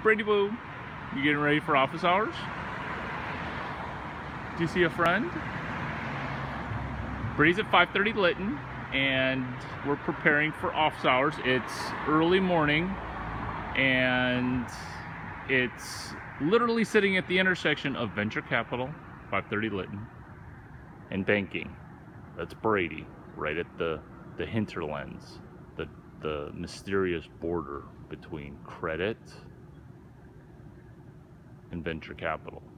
Brady Boo. You getting ready for office hours? Do you see a friend? Brady's at 5:30 Lytton, and we're preparing for office hours. It's early morning, and it's literally sitting at the intersection of venture capital, 5:30 Lytton, and banking. That's Brady, right at the hinterlands, the mysterious border between credit and venture capital.